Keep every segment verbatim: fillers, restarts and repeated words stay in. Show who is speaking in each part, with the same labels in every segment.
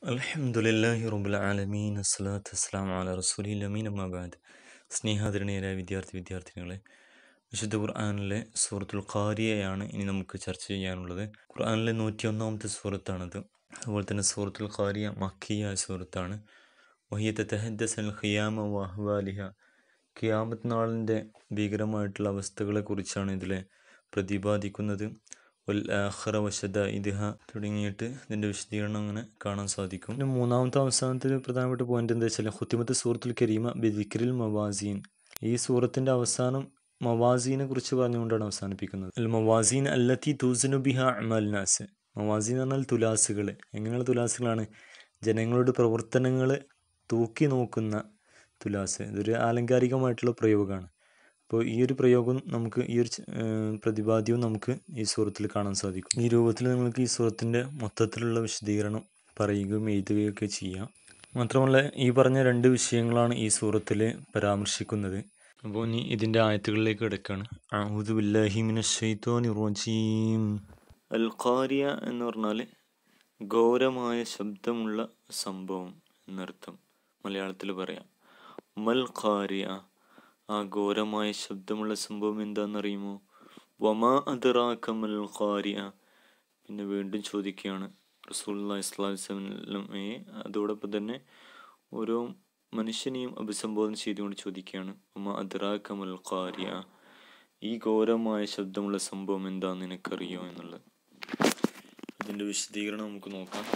Speaker 1: അൽഹംദുലില്ലാഹി റബ്ബിൽ ആലമീൻ അസ്സലാത്തു വസ്സലാമു അലാ റസൂലിൽ അമീൻ അമ്മാ ബഅദ്. സ്നേഹാദരണീയരായ വിദ്യാർത്ഥി വിദ്യാർത്ഥിനികളെ, വിശുദ്ധ ഖുർആനിലെ സൂറത്തുൽ ഖാരിയയാണ് ഇനി നമുക്ക് ചർച്ച ചെയ്യാനുള്ളത്. ഖുർആനിലെ നൂറ്റി ഒന്നാമത്തെ സൂറത്താണത്. അതുപോലെ തന്നെ സൂറത്തുൽ ഖാരിയ മക്കിയ സൂറത്താണ്. വഹിയ തതഹദ്ദസു അൽ ഖിയാമ വ അഹ്വാലിഹ, ഖിയാമത്ത് നാളിൻ്റെ ഭീകരമായിട്ടുള്ള അവസ്ഥകളെ കുറിച്ചാണ് ഇതിലെ പ്രതിപാദിക്കുന്നത്. വൽ ആഖിറ വശദാഇദിഹ തുടങ്ങിയിട്ട് ഇതിൻ്റെ വിശദീകരണം അങ്ങനെ കാണാൻ സാധിക്കും. പിന്നെ മൂന്നാമത്തെ അവസാനത്തെ ഒരു പ്രധാനപ്പെട്ട പോയിന്റ് എന്താ വെച്ചാൽ ഖുത്തിമത്ത് സൂറത്തുൽ കരീമ ബിദിക്രിൽ മവാസീൻ. ഈ സൂറത്തിൻ്റെ അവസാനം മവാസീനെ കുറിച്ച് പറഞ്ഞുകൊണ്ടാണ് അവസാനിപ്പിക്കുന്നത്. അൽ മവാസീൻ അല്ലത്തി തൂസിനു ബിഹ അഅ്മാൽ നാസ്. മവാസീൻ എന്ന് പറഞ്ഞാൽ തുലാസുകൾ. എങ്ങനെയുള്ള തുലാസുകളാണ്? ജനങ്ങളുടെ പ്രവർത്തനങ്ങൾ തൂക്കി നോക്കുന്ന തുലാസ്. ഇതൊരു ആലങ്കാരികമായിട്ടുള്ള പ്രയോഗമാണ്. അപ്പോൾ ഈ ഒരു പ്രയോഗം നമുക്ക് ഈ ഒരു പ്രതിപാദ്യവും നമുക്ക് ഈ സൂറത്തിൽ കാണാൻ സാധിക്കും. ഈ രൂപത്തിൽ നമുക്ക് ഈ സൂറത്തിൻ്റെ മൊത്തത്തിലുള്ള വിശദീകരണം പറയുകയും എഴുതുകയൊക്കെ ചെയ്യാം. മാത്രമല്ല ഈ പറഞ്ഞ രണ്ട് വിഷയങ്ങളാണ് ഈ സൂറത്തിൽ പരാമർശിക്കുന്നത്. അപ്പോൾ ഇനി ഇതിൻ്റെ ആയത്തുകളിലേക്ക് കിടക്കുകയാണ്. അഊദു ബില്ലാഹി മിനശ് ശൈത്വാനിർ റജീം. അൽ ഖാരിയ എന്ന് പറഞ്ഞാൽ ഘോരമായ ശബ്ദമുള്ള സംഭവം എന്നർത്ഥം. മലയാളത്തിൽ പറയാം മൽ ഖാരിയ, ആ ഘോരമായ ശബ്ദമുള്ള സംഭവം എന്താണെന്നറിയുമോ? വമാ അദ്റാക മൽ ഖാരിയ. പിന്നെ വീണ്ടും ചോദിക്കുകയാണ് റസൂലുള്ളാഹി സ്വല്ലല്ലാഹു അലൈഹി വസല്ലമയെ. അതോടൊപ്പം തന്നെ ഓരോ മനുഷ്യനെയും അഭിസംബോധന ചെയ്തുകൊണ്ട് ചോദിക്കുകയാണ് വമാ അദ്റാക മൽ ഖാരിയ, ഈ ഘോരമായ ശബ്ദമുള്ള സംഭവം എന്താണെന്ന് നിനക്കറിയോ എന്നുള്ളത്. ഇതിൻ്റെ വിശദീകരണം നമുക്ക് നോക്കാം.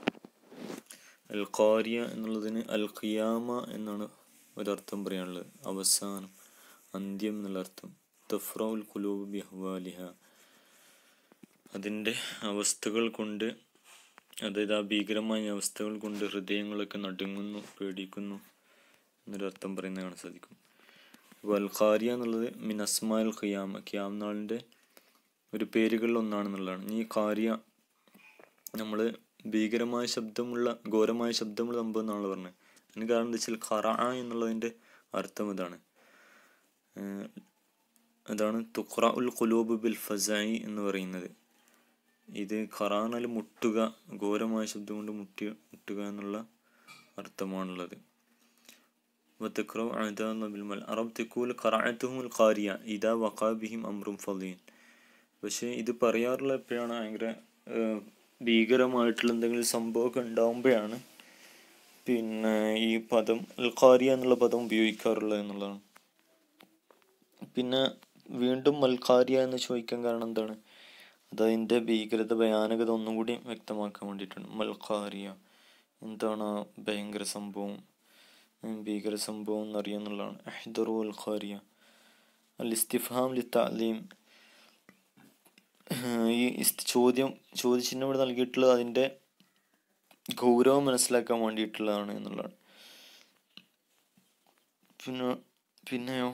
Speaker 1: അൽ ഖാരിയ എന്നുള്ളതിന് അൽ ഖിയാമ എന്നാണ് ഒരർത്ഥം പറയാനുള്ളത്. അവസാനം, അന്ത്യം എന്നുള്ള അർത്ഥം. തഫ്റഉൽ ഖുലൂബ് ബിഅഹ്വാലിഹ, അതിൻ്റെ അവസ്ഥകൾ കൊണ്ട്, അതായത് ആ ഭീകരമായ അവസ്ഥകൾ കൊണ്ട് ഹൃദയങ്ങളൊക്കെ നടുങ്ങുന്നു, പേടിക്കുന്നു എന്നൊരർത്ഥം പറയുന്നത് കാണാൻ സാധിക്കും. അപ്പോൾ അൽ ഖാരിയ എന്നുള്ളത് മിൻ അസ്മാൽ ഖിയാമ, ഖിയാം നാളിൻ്റെ ഒരു പേരുകളിൽ ഒന്നാണെന്നുള്ളതാണ്. ഈ ഖാരിയ നമ്മൾ ഭീകരമായ ശബ്ദമുള്ള ഘോരമായ ശബ്ദമുള്ള സംഭവം എന്നാണ് പറഞ്ഞത്. അതിന് കാരണം എന്താ വെച്ചാൽ ഖറഅ എന്നുള്ളതിൻ്റെ അർത്ഥം ഇതാണ്. അതാണ് തുഖ്റഉൽ ഖുലൂബ് ബിൽ ഫസഇ എന്ന് പറയുന്നത്. ഇത് ഖറഅ എന്നാൽ മുട്ടുക, ഘോരമായ ശബ്ദം കൊണ്ട് മുട്ടി മുട്ടുക എന്നുള്ള അർത്ഥമാണുള്ളത്. വതഖ്റഉ അദാന ബിൽ മൽ അറബ് തഖൂൽ ഖറഅതുഹുൽ ഖാരിയ ഇദാ വഖഅ ബിഹിം അംറുൻ ഫളീൻ. പക്ഷേ ഇത് പറയാറുള്ള എപ്പോഴാണ്? ഭയങ്കര ഭീകരമായിട്ടുള്ള എന്തെങ്കിലും സംഭവമൊക്കെ ഉണ്ടാകുമ്പോഴാണ് പിന്നെ ഈ പദം അൽ ഖാരിയ എന്നുള്ള പദം ഉപയോഗിക്കാറുള്ളത് എന്നുള്ളതാണ്. പിന്നെ വീണ്ടും അൽ ഖാരിയ എന്ന് ചോദിക്കാൻ കാരണം എന്താണ്? അതതിൻ്റെ ഭീകരത, ഭയാനകത ഒന്നും കൂടി വ്യക്തമാക്കാൻ വേണ്ടിയിട്ടാണ്. മൽ ഖാരിയ, എന്താണ് ആ ഭയങ്കര സംഭവം, ഭീകര സംഭവം എന്നറിയാന്നുള്ളതാണ്. അഹ്ദറു അൽ ഖാരിയ. അൽ ഇസ്തിഫ്ഹാം ലി തഅലീം, ഈ ചോദ്യം ചോദിച്ചിന് ഇവിടെ നൽകിയിട്ടുള്ളത് അതിൻ്റെ ഗൗരവം മനസ്സിലാക്കാൻ വേണ്ടിയിട്ടുള്ളതാണ് എന്നുള്ളതാണ്. പിന്നെ പിന്നെയോ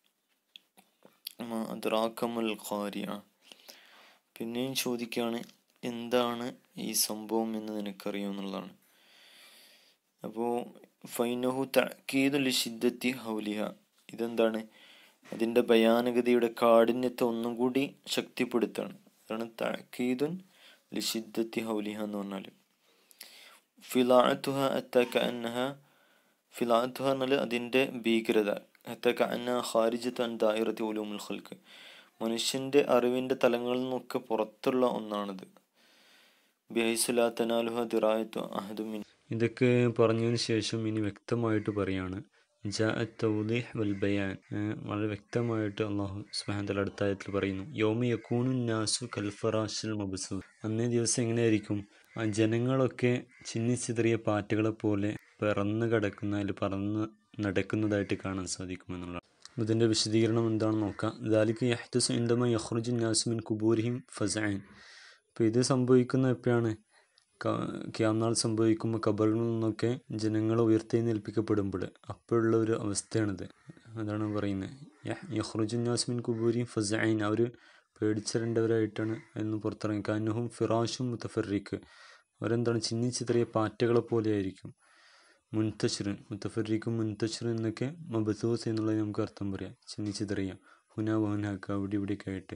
Speaker 1: അദ്റാകമൽ ഖാരിയ, പിന്നെയും ചോദിക്കുകയാണ് എന്താണ് ഈ സംഭവം എന്ന് നിനക്കറിയോ എന്നുള്ളതാണ്. അപ്പോൾ ഫൈനഹു തഅക്കീദു ലിശിദ്ദത്തി ഹൗലിഹ, ഇതെന്താണ്? അതിൻ്റെ ഭയാനകതയുടെ കാഠിന്യത്തെ ഒന്നും കൂടി ശക്തിപ്പെടുത്താണ്. അതാണ് തഅക്കീദുൻ ലിശിദ്ദത്തി ഹൗലിഹ എന്ന് പറഞ്ഞാൽ. ഫിലാഅത്തുഹ ഹത്താ കഅന്നഹ, ഫിലാഅത്തുഹ എന്നാൽ അതിൻ്റെ ഭീകരത, ഹത്താ കഅന്നഹ ഖാരിജത്തു അൻ ദായിറത്തി ഉലൂമുൽ ഖൽഖ്, മനുഷ്യൻ്റെ അറിവിൻ്റെ തലങ്ങളിൽ നിന്നൊക്കെ പുറത്തുള്ള ഒന്നാണിത്. ബിഹൈസു ലാ തനാലുഹ ദിറായത്തു അഹദു മിൻ. ഇതൊക്കെ പറഞ്ഞതിന് ശേഷം ഇനി വ്യക്തമായിട്ട് പറയാണ് ജാഅത്ത് തൗദീഹ് വൽ ബയാൻ. വളരെ വ്യക്തമായിട്ട് അല്ലാഹു സുബ്ഹാനഹു വ തആല അടുത്ത ആയത്തിൽ പറയുന്നു യൗമ യകൂനു നാസു കൽ ഫറാശിൽ മബ്സൂസ്. അന്നേ ദിവസം എങ്ങനെയായിരിക്കും? ആ ജനങ്ങളൊക്കെ ചിന്നിച്ചിതറിയ പാറ്റകളെ പോലെ പറന്ന് കിടക്കുന്ന, അതിൽ പറന്ന് നടക്കുന്നതായിട്ട് കാണാൻ സാധിക്കുമെന്നുള്ളതാണ്. ഇതിൻ്റെ വിശദീകരണം എന്താണെന്ന് നോക്കാം. ദാലിക യഹ്ദസു ഇൻദമാ യഖ്റുജു നാസു മിൻ ഖുബൂരിഹിം ഫസഅൻ. അപ്പോൾ ഇത് സംഭവിക്കുന്ന എപ്പോഴാണ്? ഖിയാം നാൾ സംഭവിക്കുമ്പോൾ ഖബറിൽ നിന്നൊക്കെ ജനങ്ങൾ ഉയർത്തെഴുന്നേൽപ്പിക്കപ്പെടുമ്പോൾ അപ്പോഴുള്ള ഒരു അവസ്ഥയാണിത്. അതാണ് പറയുന്നത് യഖ്റുജു നാസു മിൻ ഖുബൂരിഹിം ഫസഅൻ. അവർ പേടിച്ചിരണ്ടവരായിട്ടാണ് എന്ന് പുറത്തിറങ്ങി. കഅന്നഹും ഫിറാശും മുതഫർരിഖ്, അവരെന്താണ്? ചിന്നിച്ചിതറിയ പാറ്റകളെ പോലെ ആയിരിക്കും. മുൻതശ്റിൻ, മുതഫർരിഖും മുൻതശ്ർ എന്നൊക്കെ മബ്സൂസ് എന്നുള്ളത് നമുക്ക് അർത്ഥം പറയാം. ചിന്നിച്ചിതറിയ ഹുന വഹുനാക്ക, അവിടെ ഇവിടെയൊക്കെ ആയിട്ട്.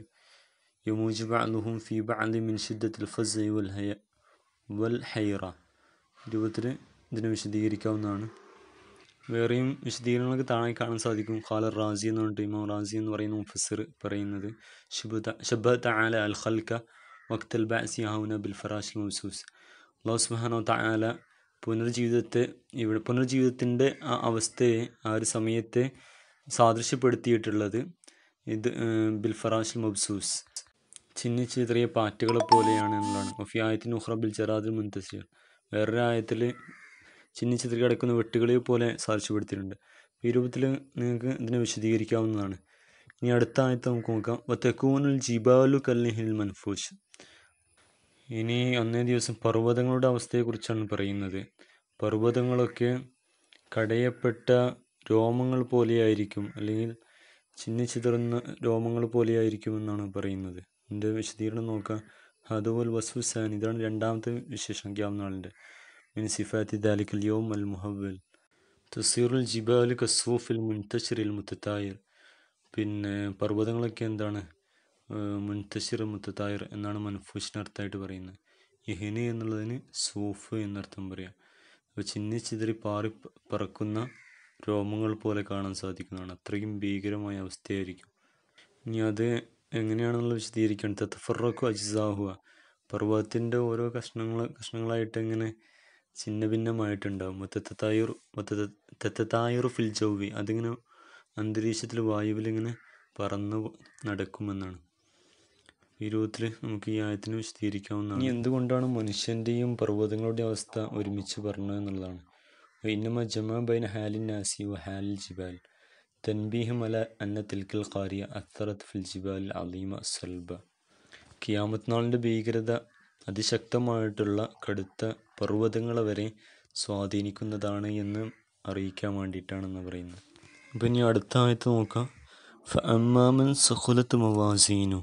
Speaker 1: യമൂജു ബഅ്ലുഹും ഫീ ബഅ്ലി മിൻ ശിദ്ദത്തിൽ ഫസ്ഇ വൽ ഹയ വൽ ഹൈറ. രൂപത്തിൽ ഇതിനെ വിശദീകരിക്കാവുന്നതാണ്. വേറെയും വിശദീകരണങ്ങൾക്ക് താഴെ കാണാൻ സാധിക്കും. ഖാല റാസി എന്ന് പറഞ്ഞിട്ട് ഇമാം റാസി എന്ന് പറയുന്ന മുഫസ്സിർ പറയുന്നത് ശബ്ബഹ തആല അൽ ഖൽക വഖ്തൽ ബഅസി ഹൗന ബിൽ ഫറാശിൽ മബ്സൂസ്. അല്ലാഹു സുബ്ഹാനഹു വ തആല പുനർജീവിതത്തെ ഇവിടെ പുനർജീവിതത്തിൻ്റെ ആ അവസ്ഥയെ, ആ ഒരു സമയത്തെ സാദൃശ്യപ്പെടുത്തിയിട്ടുള്ളത് ഇത് ബിൽ ഫറാശിൽ മബ്സൂസ്, ചിന്നിച്ചിതറിയ പാറ്റുകളെ പോലെയാണ് എന്നുള്ളതാണ്. വഫി ആയത്തിന് ഉഖ്റ ബിൽ ജറാദിൽ മുൻതസിർ, വേറൊരു ആയത്തിൽ ചിന്നിച്ചിതറി കിടക്കുന്ന വെട്ടുകളെ പോലെ സാക്ഷ്യപ്പെടുത്തിയിട്ടുണ്ട്. ഈ രൂപത്തിൽ നിങ്ങൾക്ക് ഇതിനെ വിശദീകരിക്കാവുന്നതാണ്. ഇനി അടുത്ത ആയത്ത് നമുക്ക് നോക്കാം. വതകൂനുൽ ജിബാലു കൽഹിൽ മൻഫൂഷ്. ഇനി അന്നേ ദിവസം പർവ്വതങ്ങളുടെ അവസ്ഥയെക്കുറിച്ചാണ് പറയുന്നത്. പർവ്വതങ്ങളൊക്കെ കടയപ്പെട്ട രോമങ്ങൾ പോലെയായിരിക്കും, അല്ലെങ്കിൽ ചിന്നിച്ചിതറുന്ന രോമങ്ങൾ പോലെയായിരിക്കും എന്നാണ് പറയുന്നത്. ഇതിൻ്റെ വിശദീകരണം നോക്കാം. ഹദുൽ വസ്ഫുസാൻ, ഇതാണ് രണ്ടാമത്തെ വിശേഷണിക്കാവുന്ന ആളിൻ്റെ. മിൻ സിഫാത്തി ദാലിക്കൽ യൗം അൽ മുഹവ്വൽ തസീറുൽ ജിബാലു കസ്സൂഫിൽ മുൻതശിറിൽ മുത്തതായിർ. പിന്നെ പർവ്വതങ്ങളൊക്കെ എന്താണ് മുൻതശിർ മുത്തതായിർ എന്നാണ് മൻഫൂഷിന് അർത്ഥമായിട്ട് പറയുന്നത്. ഇഹിന് എന്നുള്ളതിന് സൂഫ് എന്നർത്ഥം പറയാം. അപ്പോൾ ചിന്നിച്ചിതറി പാറി പറക്കുന്ന രോമങ്ങൾ പോലെ കാണാൻ സാധിക്കുന്നതാണ്. അത്രയും ഭീകരമായ അവസ്ഥയായിരിക്കും. ഇനി അത് എങ്ങനെയാണെന്നുള്ള വിശദീകരിക്കുകയാണ്. തതഫറഖു അജ്സാഹുവ, പർവ്വതത്തിൻ്റെ ഓരോ കഷ്ണങ്ങൾ കഷ്ണങ്ങളായിട്ട് എങ്ങനെ ഛിന്ന ഭിന്നമായിട്ടുണ്ടാകും. തത്തതായുർ തത്തതായുർ ഫിൽ ജൗവി, അതിങ്ങനെ അന്തരീക്ഷത്തിൽ വായുവിൽ ഇങ്ങനെ പറന്ന് നടക്കുമെന്നാണ്. ഈ രൂപത്തിൽ നമുക്ക് ഈ ആയത്തിന് വിശദീകരിക്കാവുന്നതാണ്. ഇനി എന്തുകൊണ്ടാണ് മനുഷ്യൻ്റെയും പർവ്വതങ്ങളുടെയും അവസ്ഥ ഒരുമിച്ച് പറഞ്ഞത് എന്നുള്ളതാണ്. ഇന്നമ ജമാ ബൈന ഹാലിൻ നാസി വ ഹാലിൽ ജിബാൽ തൻബീഹും അല അന്ന തിൽക്കൽ ഖാരിയ അത്തറത്ത് ഫിൽ ജിബാൽ അലീമ സൽബ. ഖിയാമത്ത് നാളിൻ്റെ ഭീകരത അതിശക്തമായിട്ടുള്ള കടുത്ത പർവ്വതങ്ങളെ വരെ സ്വാധീനിക്കുന്നതാണ് എന്ന് അറിയിക്കാൻ വേണ്ടിയിട്ടാണെന്ന് പറയുന്നത്. അപ്പം ഇനി അടുത്ത ആയത്ത് നോക്കാം. ഫഅമ്മാമൻ സഖുലത്ത് മവാസീനു,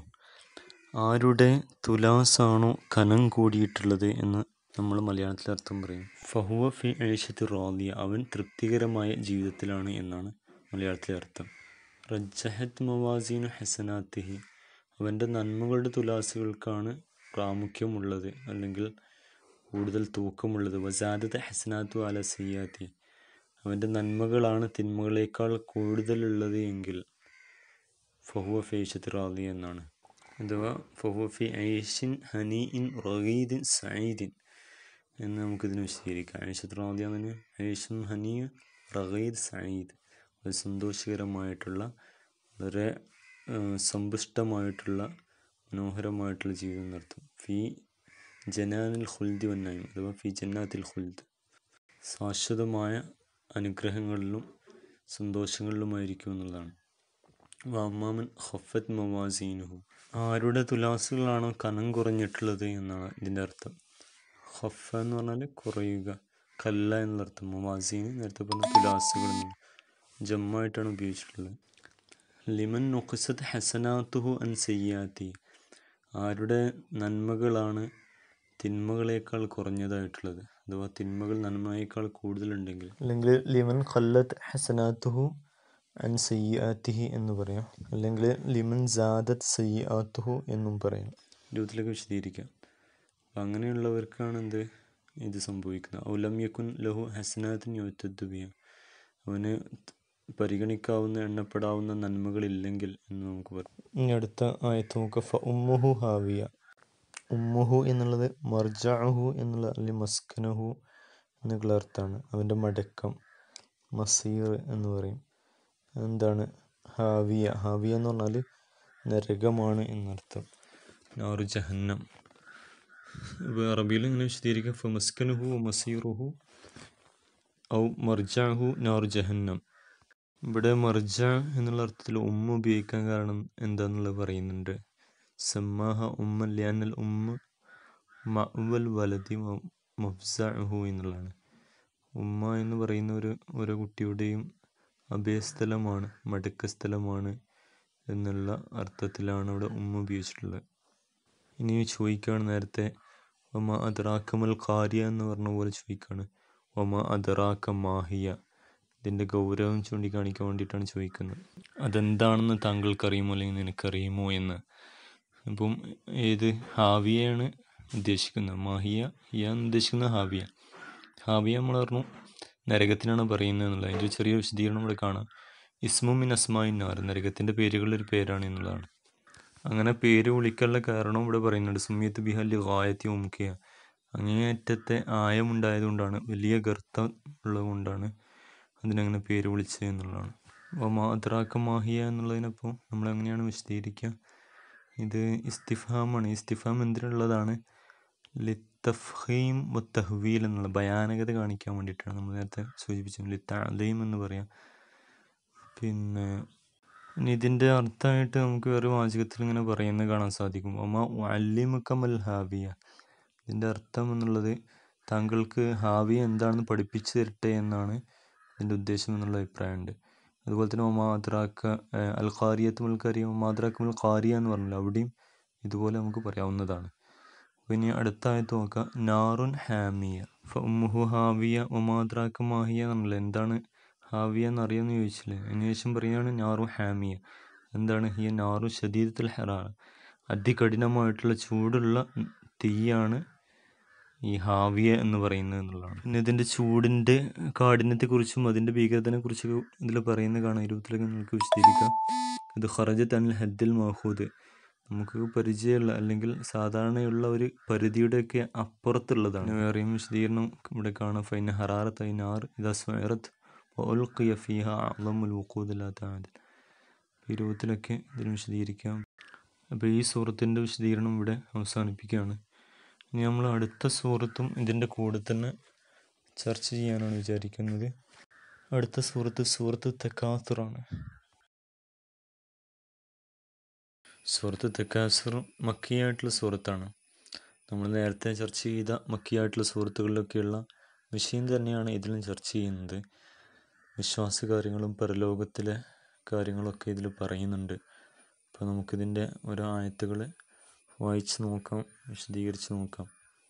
Speaker 1: ആരുടെ തുലാസാണോ കനം കൂടിയിട്ടുള്ളത് എന്ന് നമ്മൾ മലയാളത്തിൽ അർത്ഥം പറയും. ഫഹുവ ഫി ഐഷത്തി റാദിയ, അവൻ തൃപ്തികരമായ ജീവിതത്തിലാണ് എന്നാണ് മലയാളത്തിലെ അർത്ഥം. റജ്ജഹത്ത് മവാസീനു ഹസനാത്തിഹി, അവൻ്റെ നന്മകളുടെ തുലാസുകൾക്കാണ് പ്രാമുഖ്യമുള്ളത്, അല്ലെങ്കിൽ കൂടുതൽ തൂക്കമുള്ളത്. വസാദത്ത് ഹസനാത്തു അല സയ്യാത്തി, അവൻ്റെ നന്മകളാണ് തിന്മകളേക്കാൾ കൂടുതലുള്ളത് എങ്കിൽ ഫഹുവ ഫി ഐഷത്തി റാദിയ എന്നാണ്. അഥവാ ഫഹുവ ഫി ഐഷിൻ ഹനീഇൻ റഗീദിൻ സഈദിൻ എന്ന് നമുക്കിതിന് വിശദീകരിക്കാം. ഐഷത്ത് റാദിയ എന്ന് ഐഷുൻ ഹനീ റഗീദ് സഈദ്, ഒരു സന്തോഷകരമായിട്ടുള്ള വളരെ സമ്പുഷ്ടമായിട്ടുള്ള മനോഹരമായിട്ടുള്ള ജീവിതം എന്നർത്ഥം. ഫി ജനാനിൽ ഖുൽദി വന്നയും, അഥവാ ഫി ജന്നാത്തിൽ ഖുൽദ്, ശാശ്വതമായ അനുഗ്രഹങ്ങളിലും സന്തോഷങ്ങളിലുമായിരിക്കും എന്നുള്ളതാണ്. വഅമ്മാമൻ ഖഫത്ത് മവാസീനുഹു, ആരുടെ തുലാസുകളാണോ കനം കുറഞ്ഞിട്ടുള്ളത് എന്നാണ് ഇതിൻ്റെ അർത്ഥം. ഖഫ എന്ന് പറഞ്ഞാൽ കുറയുക, കല്ല എന്നർത്ഥം. മവാസീൻ നേരത്തെ പറഞ്ഞ തുലാസുകൾ എന്നാണ്, ജമ്മായിട്ടാണ് ഉപയോഗിച്ചിട്ടുള്ളത്. ലിമൻ നുഖ്സത്ത് ഹസനാത്തുഹു അൻ സയ്യാത്തി, ആരുടെ നന്മകളാണ് തിന്മകളേക്കാൾ കുറഞ്ഞതായിട്ടുള്ളത്, അഥവാ തിന്മകൾ നന്മയേക്കാൾ കൂടുതലുണ്ടെങ്കിൽ, അല്ലെങ്കിൽ ലിമൻ ഖല്ലത്ത് ഹസനാത്തുഹു അൻ സയ്യാത്തിഹി എന്ന് പറയാം, അല്ലെങ്കിൽ ലിമൻ സാദത്ത് സയ്യാത്തുഹു എന്നും പറയാം. രൂപത്തിലൊക്കെ വിശദീകരിക്കാം. അപ്പം അങ്ങനെയുള്ളവർക്കാണ് എന്ത് ഇത് സംഭവിക്കുന്നത്. ഔലം യകുൻ ലഹു ഹസനാത്തിൻ യുഅ്തദു ബിഹ, അവന് പരിഗണിക്കാവുന്ന എണ്ണപ്പെടാവുന്ന നന്മകളില്ലെങ്കിൽ എന്ന് നമുക്ക് പറയാം. ഇനി അടുത്ത ആയത്ത് നോക്കുക. ഫ ഉമ്മുഹു ഹാവിയ, ഉമ്മുഹു എന്നുള്ളത് മർജഅഹു എന്നുള്ള അല്ലെങ്കിൽ മസ്കനഹു എന്നുള്ള അർത്ഥമാണ്. അവൻ്റെ മടക്കം മസീർ എന്ന് പറയും. എന്താണ് ഹാവിയ? ഹാവിയ എന്ന് പറഞ്ഞാൽ നരകമാണ് എന്നർത്ഥം. നാറു ജഹന്നം. ഇപ്പോൾ അറബിയിൽ ഇങ്ങനെ വിശദീകരിക്കുക. ഫ മസ്കനുഹു മസീറുഹു ഔ മർജഅഹു നാറു ജഹന്നം. ഇവിടെ മർജ എന്നുള്ള അർത്ഥത്തിൽ ഉമ്മ ഉപയോഗിക്കാൻ കാരണം എന്താണെന്നുള്ളത് പറയുന്നുണ്ട്. സമ്മാഹ ഉമ്മ ലിഅന്നൽ ഉമ്മ മഅ്വൽ വലദി മഫ്സഅഹു എന്നുള്ളതാണ്. ഉമ്മ എന്ന് പറയുന്ന ഒരു ഓരോ കുട്ടിയുടെയും അഭയസ്ഥലമാണ്, മടക്ക സ്ഥലമാണ് എന്നുള്ള അർത്ഥത്തിലാണ് ഇവിടെ ഉമ്മ ഉപയോഗിച്ചിട്ടുള്ളത്. ഇനി ചോദിക്കുകയാണ്, നേരത്തെ ഒമ അദ്റാക്കമൽ ഖാരിയ എന്ന് പറഞ്ഞ പോലെ ചോദിക്കുകയാണ്. ഒമ അദ്റാക്ക മാഹിയ, ഇതിൻ്റെ ഗൗരവം ചൂണ്ടിക്കാണിക്കാൻ വേണ്ടിയിട്ടാണ് ചോദിക്കുന്നത്. അതെന്താണെന്ന് താങ്കൾക്കറിയുമോ അല്ലെങ്കിൽ നിനക്കറിയുമോ എന്ന്. അപ്പം ഏത് ഹാവിയാണ് ഉദ്ദേശിക്കുന്നത്? മാഹിയ ഹിയ എന്ന് ഉദ്ദേശിക്കുന്നത് ഹാവിയ. ഹാവിയ നമ്മൾ പറഞ്ഞു നരകത്തിനാണ് പറയുന്നത് എന്നുള്ളത്. അതിൻ്റെ ഒരു ചെറിയ വിശദീകരണം ഇവിടെ കാണാം. ഇസ്മുമിൻ അസ്മായിന്നാർ, നരകത്തിൻ്റെ പേരുകളിലൊരു പേരാണ് എന്നുള്ളതാണ്. അങ്ങനെ പേര് വിളിക്കാനുള്ള കാരണം ഇവിടെ പറയുന്നുണ്ട്. സുമിയത്ത് ബിഹല്ലി ഗായത്തി ഉംകിയ, അങ്ങേയറ്റത്തെ ആയമുണ്ടായതുകൊണ്ടാണ്, വലിയ ഗർത്തം ഉള്ളത് കൊണ്ടാണ് അതിനങ്ങനെ പേര് വിളിച്ചത് എന്നുള്ളതാണ്. വമാ അദ്റാക മാഹിയ എന്നുള്ളതിനപ്പോൾ നമ്മൾ എങ്ങനെയാണ് വിശദീകരിക്കുക? ഇത് ഇസ്തിഫാമാണ്. ഇസ്തിഫാം എന്തിനുള്ളതാണ്? ലിത്തഫ്ഹീം വത്തഹ്വീൽ എന്നുള്ള ഭയാനകത കാണിക്കാൻ വേണ്ടിയിട്ടാണ്. നമ്മൾ നേരത്തെ സൂചിപ്പിച്ചത് ലിത്തഅലീം എന്ന് പറയാം. പിന്നെ ഇനി ഇതിൻ്റെ അർത്ഥമായിട്ട് നമുക്ക് വേറെ വാചകത്തിൽ ഇങ്ങനെ പറയുന്നത് കാണാൻ സാധിക്കും. ഒമാ ഉഅല്ലിമുക മൽ ഹാവിയ, ഇതിൻ്റെ അർത്ഥം എന്നുള്ളത് താങ്കൾക്ക് ഹാവിയ എന്താണെന്ന് പഠിപ്പിച്ചു തരട്ടെ എന്നാണ് ഇതിൻ്റെ ഉദ്ദേശം എന്നുള്ള അഭിപ്രായമുണ്ട്. അതുപോലെ തന്നെ ഒമാ അദ്റാക അൽ ഖാരിയത്ത് മുൽ ഖാരിയ, ഒമാ അദ്റാക മുൽ ഖാരിയ എന്ന് പറഞ്ഞല്ലോ, അവിടെയും ഇതുപോലെ നമുക്ക് പറയാവുന്നതാണ്. പിന്നെ അടുത്ത ആയത്ത് നോക്കാം. നാറുൻ ഹാമിയ ഫ ഉമ്മുഹു ഹാവിയ ഒമാ അദ്റാക മാഹിയ എന്നല്ല. എന്താണ് ഹാവിയ എന്നറിയാമെന്ന് ചോദിച്ചില്ലേ? അതിന് ശേഷം പറയുകയാണ് നാറു ഹാമിയ. എന്താണ്? ഈ നാറു ശദീദത്തുൽ ഹറാറ, അതികഠിനമായിട്ടുള്ള ചൂടുള്ള തീയാണ് ഈ ഹാവിയ എന്ന് പറയുന്നത് എന്നുള്ളതാണ്. പിന്നെ ഇതിൻ്റെ ചൂടിൻ്റെ കാഠിന്യത്തെക്കുറിച്ചും അതിൻ്റെ ഭീകരതയെക്കുറിച്ചൊക്കെ ഇതിൽ പറയുന്നത് കാണാം. ഇരുപത്തിലൊക്കെ നമുക്ക് വിശദീകരിക്കാം. ഇത് ഖറജത്ത് അനിൽ ഹദ്ദിൽ മഹൂദ്, നമുക്ക് പരിചയമുള്ള അല്ലെങ്കിൽ സാധാരണയുള്ള ഒരു പരിധിയുടെയൊക്കെ അപ്പുറത്തുള്ളതാണ്. വേറെയും വിശദീകരണം ഇവിടെ കാണാം. ഫൈന ഹറാറത്ത് ഐനാർ ഇദാ സുഇറത്ത് വഉൽഖിയ ഫീഹാ അഅ്ളമുൽ വുഖൂദ് ലാ തഅദൽ. ഈ രൂപത്തിലൊക്കെ ഇതിന് വിശദീകരിക്കാം. അപ്പോൾ ഈ സൂറത്തിൻ്റെ വിശദീകരണം ഇവിടെ അവസാനിപ്പിക്കുകയാണ്. ഇനി നമ്മൾ അടുത്ത സൂറത്തും ഇതിൻ്റെ കൂടെ തന്നെ ചർച്ച ചെയ്യാനാണ് വിചാരിക്കുന്നത്. അടുത്ത സൂറത്ത് സൂറത്ത് തക്കാസുറാണ്. സൂറത്ത് തക്കാസുർ മക്കിയായിട്ടുള്ള സൂറത്താണ്. നമ്മൾ നേരത്തെ ചർച്ച ചെയ്ത മക്കിയായിട്ടുള്ള സൂറത്തുകളിലൊക്കെയുള്ള വിഷയം തന്നെയാണ് ഇതിലും ചർച്ച ചെയ്യുന്നത്. വിശ്വാസ കാര്യങ്ങളും പരലോകത്തിലെ കാര്യങ്ങളൊക്കെ ഇതിൽ പറയുന്നുണ്ട്. അപ്പോൾ നമുക്കിതിൻ്റെ ഓരോ ആയത്തുകൾ വായിച്ച് നോക്കാം, വിശദീകരിച്ച് നോക്കാം.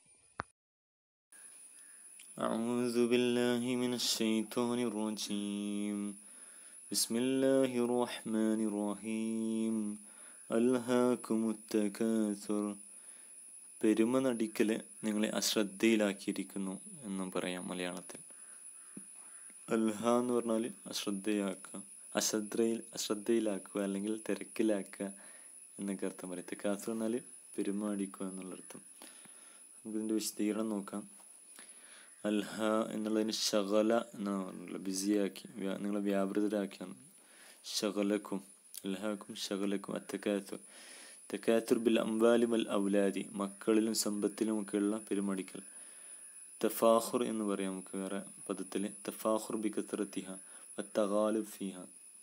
Speaker 1: അഊദു ബില്ലാഹി മിനശ് ശൈത്വാനിർ റജീം. ബിസ്മില്ലാഹിർ റഹ്മാനിർ റഹീം. അൽഹാകുമുത് തകാസുർ, പെരുമ നടിക്കൽ നിങ്ങളെ അശ്രദ്ധയിലാക്കിയിരിക്കുന്നു എന്നും പറയാം മലയാളത്തിൽ. അൽഹ എന്ന് പറഞ്ഞാൽ അശ്രദ്ധയാക്കുക, അശ്രദ്ധയിൽ അശ്രദ്ധയിലാക്കുക അല്ലെങ്കിൽ തിരക്കിലാക്കുക എന്നൊക്കെ അർത്ഥം പറയും. തകാസുർ എന്നാൽ പെരുമ അടിക്കുക എന്നുള്ളർത്ഥം. നമുക്കിതിൻ്റെ വിശദീകരണം നോക്കാം. അൽഹ എന്നുള്ളതിന് ശഗല എന്നാണ് പറഞ്ഞിട്ടുള്ളത്. ബിസിയാക്കി, നിങ്ങളെ വ്യാപൃതരാക്കിയാണ്. ശഗലക്കും അൽഹാക്കും ശഗലക്കും അത്തക്കാത്തുർ. തക്കാത്തുർ ബിൽ അംവാലി വൽ ഔലാദി, മക്കളിലും സമ്പത്തിലും ഒക്കെയുള്ള പെരുമടിക്കൽ. തഫാഖുർ എന്ന് പറയാം നമുക്ക് വേറെ പദത്തിൽ. തഫാഖുർ ബി കത്റത്തിഹ വത്തഗാലുബ് ഫീഹ.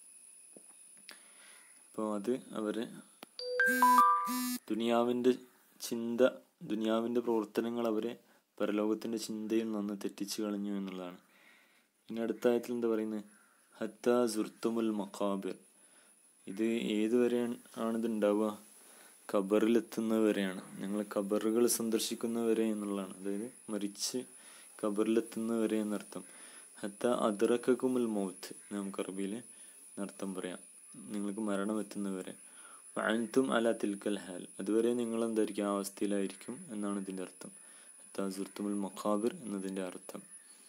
Speaker 1: അപ്പോൾ അത് അവരെ ദുനിയാവിൻ്റെ ചിന്ത, ദുനിയാവിൻ്റെ പ്രവർത്തനങ്ങൾ അവരെ പരലോകത്തിൻ്റെ ചിന്തയിൽ നിന്ന് തെറ്റിച്ച് കളഞ്ഞു എന്നുള്ളതാണ്. ഇനി അടുത്ത ആയത്തിൽ എന്താ പറയുന്നത്? ഹത്താ സുർത്തുമുൽ മഖാബിർ, ഇത് ഏതുവരെ ആണിത് ഉണ്ടാവുക? ഖബറിലെത്തുന്നവരെയാണ്. ഞങ്ങൾ ഖബറുകൾ സന്ദർശിക്കുന്നവരെ എന്നുള്ളതാണ്. അതായത് മരിച്ച് ഖബറിലെത്തുന്നവരെ എന്നർത്ഥം. ഹത്ത അദ്റകകുമുൽ മൗത്ത്, നമുക്ക് അറബിയിൽ എന്നർത്ഥം പറയാം. നിങ്ങൾക്ക് മരണം എത്തുന്നവരെ. വഅൻതും അലാ തിൽക്കൽ ഹാൽ, അതുവരെ നിങ്ങൾ എന്തായിരിക്കും? ആ അവസ്ഥയിലായിരിക്കും എന്നാണ് ഇതിൻ്റെ അർത്ഥം. ഹത്ത സുർത്തുമുൽ മഖാബിർ എന്നതിൻ്റെ അർത്ഥം.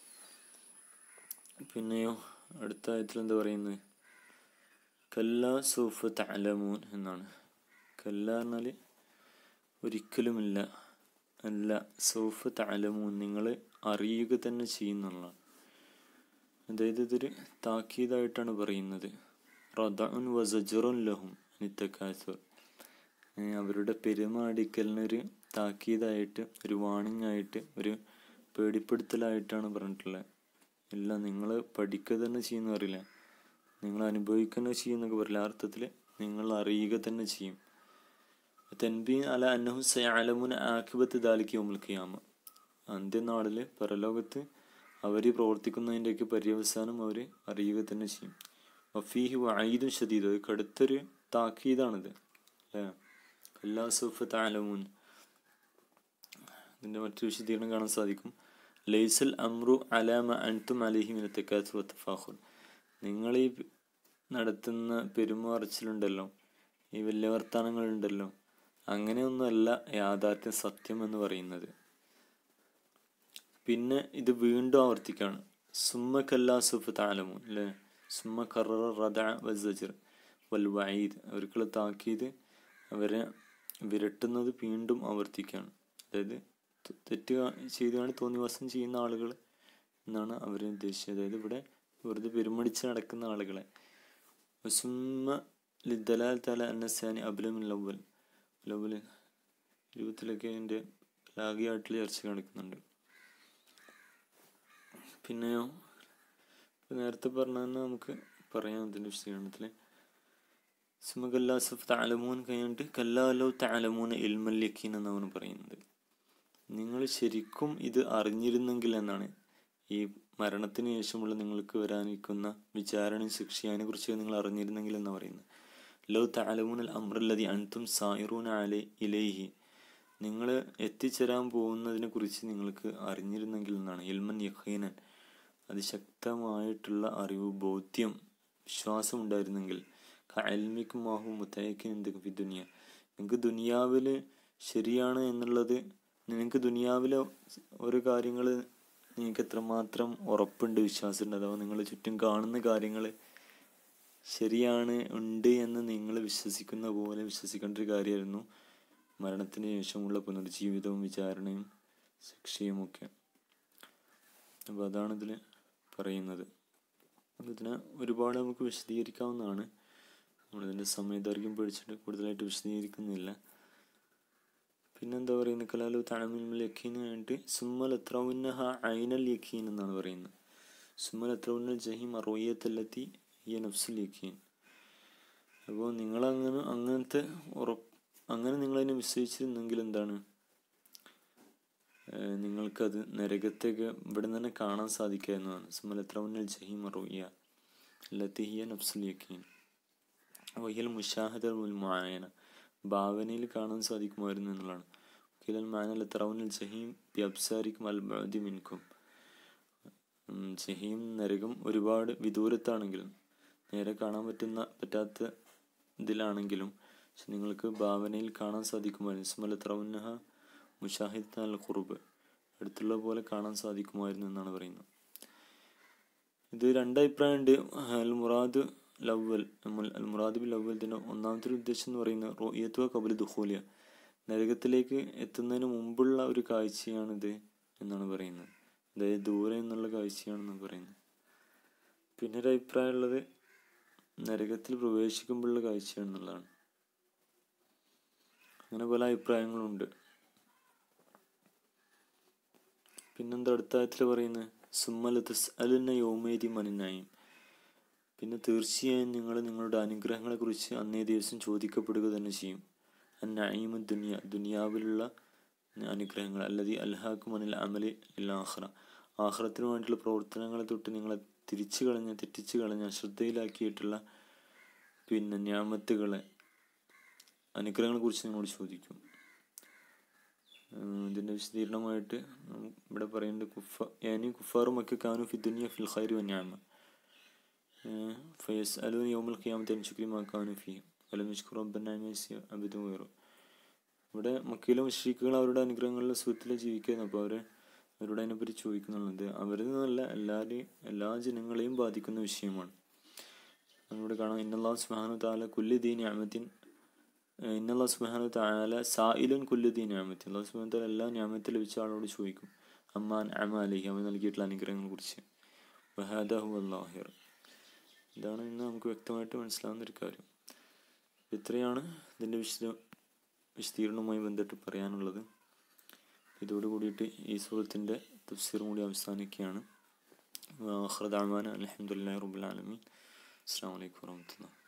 Speaker 1: പിന്നെയോ അടുത്ത ആയത്തിൽ എന്താ പറയുന്നത്? കല്ലാ സൗഫ തഅലമൂൻ എന്നാണ്. കല്ല എന്നാൽ ഒരിക്കലുമില്ല, അല്ല, സൗഫ തഅലമൂൻ, നിങ്ങൾ അറിയുക തന്നെ ചെയ്യുന്നുള്ളതാണ്. അതായത് ഇതൊരു താക്കീതായിട്ടാണ് പറയുന്നത്. റദഉൻ വസജ്റുൻ ലഹും അനിത്തകാസുർ, അവരുടെ പെരുമാടിക്കലിനൊരു താക്കീതായിട്ട്, ഒരു വാണിംഗ് ആയിട്ട്, ഒരു പേടിപ്പെടുത്തലായിട്ടാണ് പറഞ്ഞിട്ടുള്ളത്. ഇല്ല, നിങ്ങൾ പഠിക്കുക തന്നെ ചെയ്യുന്ന അറിയില്ല, നിങ്ങൾ അനുഭവിക്കുക ചെയ്യുന്നൊക്കെ പറയില്ല. ആ അർത്ഥത്തിൽ നിങ്ങൾ അറിയുക തന്നെ ചെയ്യും. തൻബീൻ അല അന്നഹു സയഅലമുന ആഖിബത്ത് ദാലിക യൗമുൽ ഖിയാമ, അന്ത്യനാളിൽ പരലോകത്ത് അവർ പ്രവർത്തിക്കുന്നതിൻ്റെയൊക്കെ പര്യവസാനം അവർ അറിയുക തന്നെ ചെയ്യും. വഫീഹി വഈദുൻ ശദീദ്, അത് കടുത്തൊരു താക്കീതാണിത് അല്ലേ. കല്ലാ സൗഫ തഅലമൂൻ. ഇതിൻ്റെ മറ്റൊരു വിശദീകരണം കാണാൻ സാധിക്കും. ലൈസൽ അംറു അലാ മാ അൻതും അലൈഹി മിനൽ തകാസുർ വത്തഫാഖുർ, നിങ്ങൾ ഈ നടത്തുന്ന പെരുമാറച്ചിലുണ്ടല്ലോ, ഈ വലിയ വർത്തമാനങ്ങളുണ്ടല്ലോ, അങ്ങനെയൊന്നുമല്ല യാഥാർത്ഥ്യം, സത്യം എന്ന് പറയുന്നത്. പിന്നെ ഇത് വീണ്ടും ആവർത്തിക്കുകയാണ്. സുമ്മ കല്ലാ സുഫ തഅലമൂൻ അല്ലേ, സുമ്മ കററ റദഅ വസ്സജ്ർ വൽ വഈദ്, അവർക്കുള്ള താക്കീത്, അവരെ വിരട്ടുന്നത് വീണ്ടും ആവർത്തിക്കുകയാണ്. അതായത് തെറ്റ് ചെയ്താണ് തോന്നിവാസം ചെയ്യുന്ന ആളുകൾ എന്നാണ് അവർ ഉദ്ദേശിച്ചത്. അതായത് ഇവിടെ വെറുതെ പെരുമടിച്ച് നടക്കുന്ന ആളുകളെ. വസുമ്മ ലിദ്ദലാൽ തല അന്നസാനി അബ്ലമിൻ ലവൽ ലവൽ രൂപത്തിലൊക്കെ അതിൻ്റെ ലാഗിയായിട്ടുള്ള ചർച്ച കാണിക്കുന്നുണ്ട്. പിന്നെയോ നേരത്തെ പറഞ്ഞതെന്ന് നമുക്ക് പറയാം ഇതിൻ്റെ വിശദീകരണത്തിൽ. സുമ കല്ലാ സൗഫ തഅലമൂൻ കഴിഞ്ഞിട്ട് കല്ലാ ലൗ തഅലമൂന ഇൽമൽ യഖീൻ എന്നാണ് പറയുന്നത്. നിങ്ങൾ ശരിക്കും ഇത് അറിഞ്ഞിരുന്നെങ്കിൽ എന്നാണ്, ഈ മരണത്തിന് ശേഷമുള്ള നിങ്ങൾക്ക് വരാനിരിക്കുന്ന വിചാരണയും ശിക്ഷയും അതിനെക്കുറിച്ച് നിങ്ങൾ അറിഞ്ഞിരുന്നെങ്കിൽ എന്നാണ് പറയുന്നത്. ലൗ തഅലമൂന അൽ അംറല്ലദി അൻതും സായിറൂന അലൈ ഇലൈഹി, നിങ്ങൾ എത്തിച്ചേരാൻ പോകുന്നതിനെ കുറിച്ച് നിങ്ങൾക്ക് അറിഞ്ഞിരുന്നെങ്കിൽ എന്നാണ്. ഇൽമൻ യഖീനൻ, അതിശക്തമായിട്ടുള്ള അറിവ്, ബോധ്യം, വിശ്വാസം ഉണ്ടായിരുന്നെങ്കിൽ. കഅൽമിക്കും മാഹു മുതയക്കിൻ എന്തൊക്കെ ഫി ദുനിയ, നിങ്ങൾക്ക് ദുനിയാവിൽ ശരിയാണ് എന്നുള്ളത്, നിങ്ങൾക്ക് ദുനിയാവിലെ ഓരോ കാര്യങ്ങൾ നിങ്ങൾക്ക് എത്രമാത്രം ഉറപ്പുണ്ട്, വിശ്വാസമുണ്ട്, അഥവാ നിങ്ങൾ ചുറ്റും കാണുന്ന കാര്യങ്ങൾ ശരിയാണ് ഉണ്ട് എന്ന് നിങ്ങൾ വിശ്വസിക്കുന്ന പോലെ വിശ്വസിക്കേണ്ട ഒരു കാര്യമായിരുന്നു മരണത്തിന് ശേഷമുള്ള പുനർജീവിതവും വിചാരണയും ശിക്ഷയും ഒക്കെ. അപ്പോൾ അതാണ് ഇതിൽ പറയുന്നത്. ഇതിനെ ഒരുപാട് നമുക്ക് വിശദീകരിക്കാവുന്നതാണ്. നമ്മളിതിൻ്റെ സമയദൈർഘ്യം പഠിച്ചിട്ട് കൂടുതലായിട്ട് വിശദീകരിക്കുന്നില്ല. പിന്നെന്താ പറയുന്നത്, കലാലു തഅലമുൽ യഖീൻ കഴിഞ്ഞിട്ട് സുമ്മൽ അത്രൗന്നഹ ഐനൽ യഖീൻ എന്നാണ് പറയുന്നത്. സുമ്മൽ അത്രൗന്നൽ ജഹീം അറുയത്തല്ലത്തി ഹിയ നഫ്സുൽ യഖീൻ. അപ്പോൾ നിങ്ങളങ്ങനെ അങ്ങനത്തെ ഉറപ്പ് അങ്ങനെ നിങ്ങളതിനെ വിശ്വസിച്ചിരുന്നെങ്കിൽ എന്താണ്, നിങ്ങൾക്കത് നരകത്തേക്ക് ഇവിടെ നിന്ന് തന്നെ കാണാൻ സാധിക്കാവുന്നതാണ്. സുമ്മൽ അത്രൗന്നൽ ജഹീം അറുയ അല്ലത്തി ഹിയ നഫ്സുൽ യഖീൻ വഹിയൽ മുശാഹദ വൽ മുആയന, ഭാവനയിൽ കാണാൻ സാധിക്കുമായിരുന്നു എന്നുള്ളതാണ്. വഹിയൽ മുആയന തറൗനൽ ജഹീം ബി അബ്സാരിക്കും അൽ ബഅദി മിൻകും, ജഹീം നരകം ഒരുപാട് വിദൂരത്താണെങ്കിലും നേരെ കാണാൻ പറ്റുന്ന പറ്റാത്ത ഇതിലാണെങ്കിലും പക്ഷെ നിങ്ങൾക്ക് ഭാവനയിൽ കാണാൻ സാധിക്കുമായിരുന്നു. ഇസ്മല തറൗന്നഹ മുശാഹിദ് അൽ ഖുർബ്, അടുത്തുള്ള പോലെ കാണാൻ സാധിക്കുമായിരുന്നു എന്നാണ് പറയുന്നത്. ഇത് രണ്ടഭിപ്രായമുണ്ട്. അൽ മുറാദ് ലവൽ അൽ മുറാദ് ബിൽ അവൽ, ഇതിൻ്റെ ഒന്നാമത്തെ ഉദ്ദേശം എന്ന് പറയുന്നത് റൂയത്തുവ ഖബല ദുഖൂലിയ, നരകത്തിലേക്ക് എത്തുന്നതിന് മുമ്പുള്ള ഒരു കാഴ്ചയാണിത് എന്നാണ് പറയുന്നത്. അതായത് ദൂരെ എന്നുള്ള കാഴ്ചയാണെന്ന് പറയുന്നത്. പിന്നെ ഒരു അഭിപ്രായം ഉള്ളത് നരകത്തിൽ പ്രവേശിക്കുമ്പോഴുള്ള കാഴ്ചയാണെന്നുള്ളതാണ്. അങ്ങനെ പല അഭിപ്രായങ്ങളുണ്ട്. പിന്നെന്താ അടുത്ത ആയത്തിൽ പറയുന്നത്, സുമ്മല തസ്അലുന്ന യൗമൈദി മനിന്നഈം, പിന്നെ തീർച്ചയായും നിങ്ങൾ നിങ്ങളുടെ അനുഗ്രഹങ്ങളെ കുറിച്ച് അന്നേ ദിവസം ചോദിക്കപ്പെടുക തന്നെ ചെയ്യും. അന്നഈമു ദുനിയ, ദുനിയാവിലുള്ള അനുഗ്രഹങ്ങൾ, അല്ലദി അൽഹാക്കും അനിൽ അമലി ലിൽ ആഖിറ, ആഖിറത്തിന് വേണ്ടിയുള്ള പ്രവർത്തനങ്ങളെ തൊട്ട് നിങ്ങളെ തിരിച്ചു കളഞ്ഞ തെറ്റിച്ചു കളഞ്ഞ ശ്രദ്ധയിലാക്കിയിട്ടുള്ള പിന്നെ നിഅമത്തുകളെ, അനുഗ്രഹങ്ങളെ കുറിച്ച് നിങ്ങളോട് ചോദിക്കും. ഇതിൻ്റെ വിശദീകരണമായിട്ട് ഇവിടെ പറയുന്നത് കുഫ യാനി കുഫാറു മക്ക കാനു ഫി ദുനിയ ഫിൽ ഖൈരി വന്നിഅമ ഫയസ്അലൂന യൗമൽ ഖിയാമത്തി അൻ ശുക്രി മാ കാനു ഫീഹി വലം യശ്കുറു റബ്ബന മൈസി അബദു വൈറു. ഇവിടെ മക്കയിലെ മുശ്രിക്കുകൾ അവരുടെ അനുഗ്രഹങ്ങളിലെ സുഖത്തിൽ ജീവിക്കുന്നു. അപ്പോൾ അവർ അവരോട് അതിനെപ്പറ്റി ചോദിക്കുന്നുള്ളത് അവരിൽ നിന്നല്ല, എല്ലാവരെയും എല്ലാ ജനങ്ങളെയും ബാധിക്കുന്ന വിഷയമാണ്. നമ്മളിവിടെ കാണാം, ഇന്നല്ലാഹു സുബ്ഹാനഹു തആല കുല്ലി ദീ നിഅമത്തിൻ ഇന്നല്ലാഹു സുബ്ഹാനഹു തആല സായിലുൻ കുല്ലി ദീ നിഅമത്തിൻ, അല്ലാഹു സുബ്ഹാനഹു തആല എല്ലാ നിഅമത്ത് ലഭിച്ച ആളോട് ചോദിക്കും അമ്മാൻ അമാലിഹി, അവൻ നൽകിയിട്ടുള്ള അനുഗ്രഹങ്ങളെ കുറിച്ച്. വഹാദാ ഹുവൽ ളാഹിർ, ഇതാണ് ഇന്ന് നമുക്ക് വ്യക്തമായിട്ട് മനസ്സിലാവുന്ന ഒരു കാര്യം. ഇത്രയാണ് ഇതിൻ്റെ വിശദ വിശദീകരണവുമായി ബന്ധപ്പെട്ട് പറയാനുള്ളത്. ഇതോടുകൂടിയിട്ട് ഈ സൂറത്തിൻ്റെ തഫ്സീറും കൂടി അവസാനിക്കുകയാണ്. ആഖിറു ദഅ്വാനാ അൽഹംദുലില്ലാഹി റബ്ബിൽ ആലമീൻ. അസ്സലാമു അലൈക്കും വറഹ്മത്തുള്ളാഹി.